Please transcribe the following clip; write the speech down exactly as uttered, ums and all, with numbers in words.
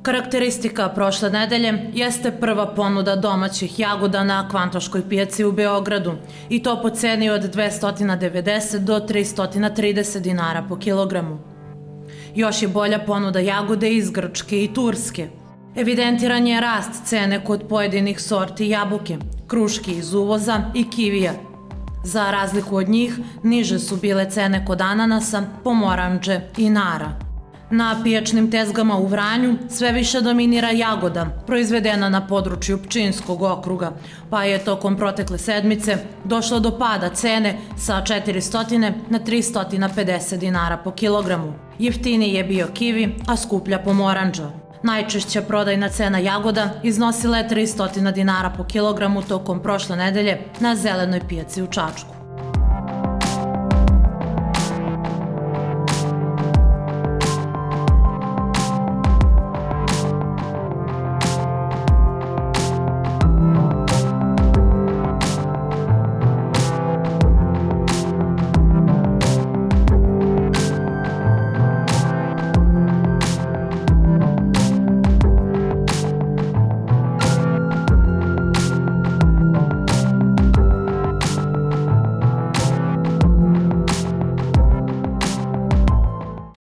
Karakteristika prošle nedelje jeste prva ponuda domaćih jagoda na Kvantaškoj pijaci u Beogradu i to po ceni od dvesta devedeset do trista trideset dinara po kilogramu. Još je bolja ponuda jagode iz Grčke i Turske. Evidentiran je rast cene kod pojedinih sorti jabuke, kruške iz uvoza i kivija. Za razliku od njih, niže su bile cene kod ananasa, pomoranđe i nara. Na pijačnim tezgama u Vranju sve više dominira jagoda, proizvedena na području Pčinjskog okruga, pa je tokom protekle sedmice došlo do pada cene sa četiristo na trista pedeset dinara po kilogramu. Jeftiniji je bio kivi, a skuplja pomoranđa. Najčešća prodajna cena jagoda iznosila je trista dinara po kilogramu tokom prošle nedelje na zelenoj pijaci u Čačku.